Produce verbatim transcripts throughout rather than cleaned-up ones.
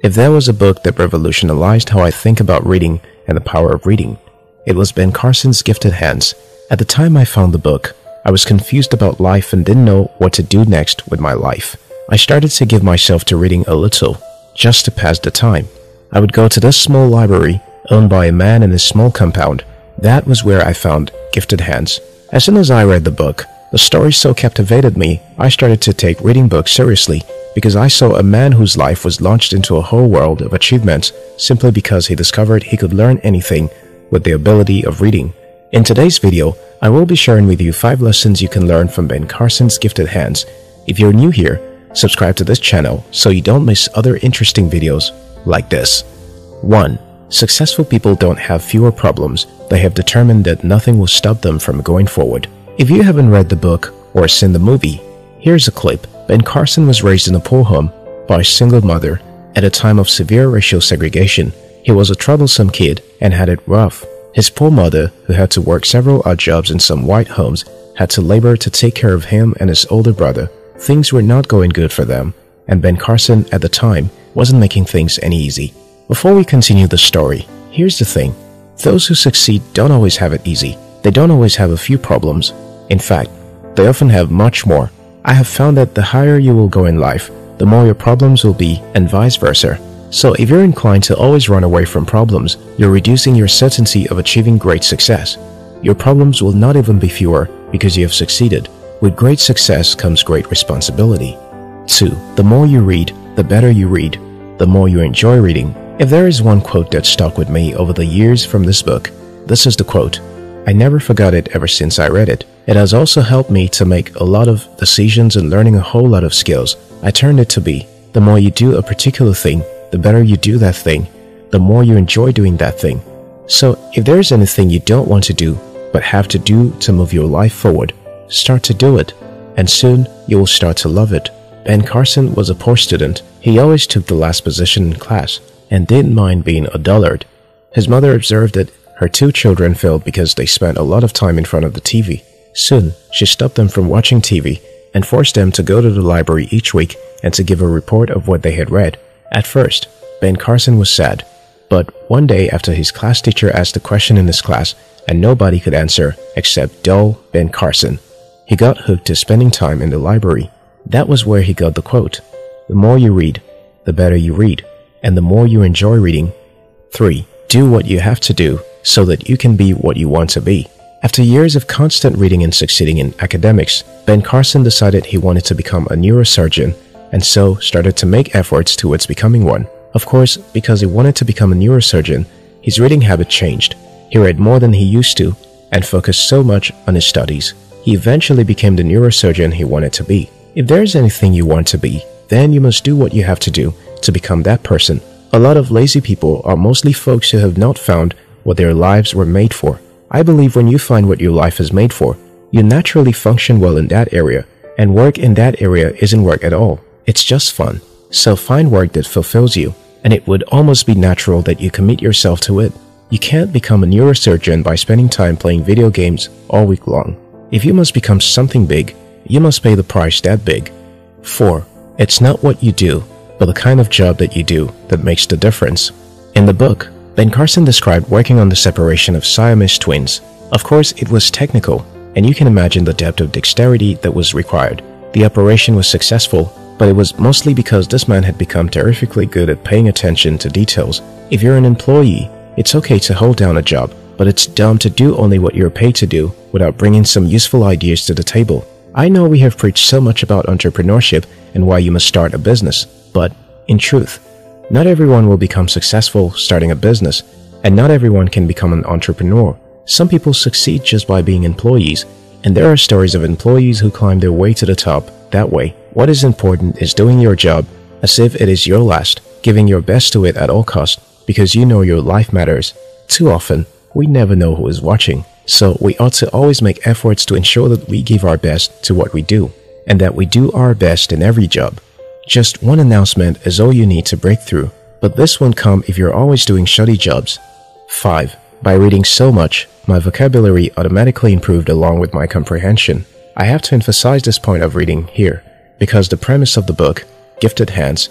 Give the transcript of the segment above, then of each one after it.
If there was a book that revolutionized how I think about reading and the power of reading, it was Ben Carson's Gifted Hands. At the time I found the book, I was confused about life and didn't know what to do next with my life. I started to give myself to reading a little, just to pass the time. I would go to this small library owned by a man in a small compound. That was where I found Gifted Hands. As soon as I read the book, the story so captivated me, I started to take reading books seriously because I saw a man whose life was launched into a whole world of achievements simply because he discovered he could learn anything with the ability of reading. In today's video, I will be sharing with you five lessons you can learn from Ben Carson's Gifted Hands. If you're new here, subscribe to this channel so you don't miss other interesting videos like this. one. Successful people don't have fewer problems. They have determined that nothing will stop them from going forward. If you haven't read the book or seen the movie, here's a clip. Ben Carson was raised in a poor home by a single mother at a time of severe racial segregation. He was a troublesome kid and had it rough. His poor mother, who had to work several odd jobs in some white homes, had to labor to take care of him and his older brother. Things were not going good for them, and Ben Carson at the time wasn't making things any easy. Before we continue the story, here's the thing. Those who succeed don't always have it easy. They don't always have a few problems. In fact, they often have much more. I have found that the higher you will go in life, the more your problems will be, and vice versa. So if you're inclined to always run away from problems, you're reducing your certainty of achieving great success. Your problems will not even be fewer because you have succeeded. With great success comes great responsibility. two. The more you read, the better you read, the more you enjoy reading. If there is one quote that stuck with me over the years from this book, this is the quote. I never forgot it ever since I read it. It has also helped me to make a lot of decisions and learning a whole lot of skills. I turned it to be, the more you do a particular thing, the better you do that thing, the more you enjoy doing that thing. So if there is anything you don't want to do, but have to do to move your life forward, start to do it, and soon you will start to love it. Ben Carson was a poor student. He always took the last position in class and didn't mind being a dullard. His mother observed that her two children failed because they spent a lot of time in front of the T V. Soon, she stopped them from watching T V and forced them to go to the library each week and to give a report of what they had read. At first, Ben Carson was sad, but one day after his class teacher asked a question in his class and nobody could answer except dull Ben Carson, he got hooked to spending time in the library. That was where he got the quote, the more you read, the better you read, and the more you enjoy reading. three. Do what you have to do so that you can be what you want to be. After years of constant reading and succeeding in academics, Ben Carson decided he wanted to become a neurosurgeon and so started to make efforts towards becoming one. Of course, because he wanted to become a neurosurgeon, his reading habit changed. He read more than he used to and focused so much on his studies. He eventually became the neurosurgeon he wanted to be. If there is anything you want to be, then you must do what you have to do to become that person. A lot of lazy people are mostly folks who have not found what their lives were made for. I believe when you find what your life is made for, you naturally function well in that area, and work in that area isn't work at all. It's just fun. So find work that fulfills you, and it would almost be natural that you commit yourself to it. You can't become a neurosurgeon by spending time playing video games all week long. If you must become something big, you must pay the price that big. four. It's not what you do, but the kind of job that you do that makes the difference. In the book, Ben Carson described working on the separation of Siamese twins. Of course, it was technical, and you can imagine the depth of dexterity that was required. The operation was successful, but it was mostly because this man had become terrifically good at paying attention to details. If you're an employee, it's okay to hold down a job, but it's dumb to do only what you're paid to do without bringing some useful ideas to the table. I know we have preached so much about entrepreneurship and why you must start a business, but in truth, not everyone will become successful starting a business, and not everyone can become an entrepreneur. Some people succeed just by being employees, and there are stories of employees who climb their way to the top that way. What is important is doing your job as if it is your last, giving your best to it at all costs, because you know your life matters. Too often, we never know who is watching, so we ought to always make efforts to ensure that we give our best to what we do, and that we do our best in every job. Just one announcement is all you need to break through, but this won't come if you're always doing shoddy jobs. five. By reading so much, my vocabulary automatically improved along with my comprehension. I have to emphasize this point of reading here, because the premise of the book, Gifted Hands,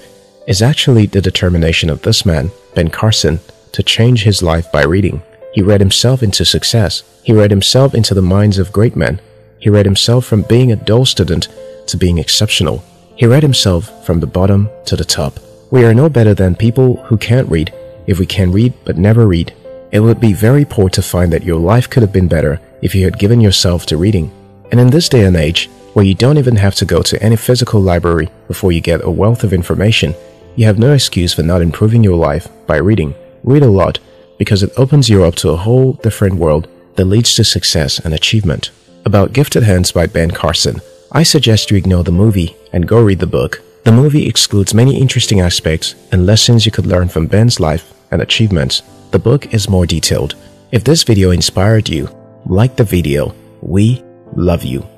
is actually the determination of this man, Ben Carson, to change his life by reading. He read himself into success. He read himself into the minds of great men. He read himself from being a dull student to being exceptional. He read himself from the bottom to the top. We are no better than people who can't read if we can read but never read. It would be very poor to find that your life could have been better if you had given yourself to reading. And in this day and age, where you don't even have to go to any physical library before you get a wealth of information, you have no excuse for not improving your life by reading. Read a lot, because it opens you up to a whole different world that leads to success and achievement. About Gifted Hands by Ben Carson, I suggest you ignore the movie and go read the book. The movie excludes many interesting aspects and lessons you could learn from Ben's life and achievements. The book is more detailed. If this video inspired you, like the video. We love you.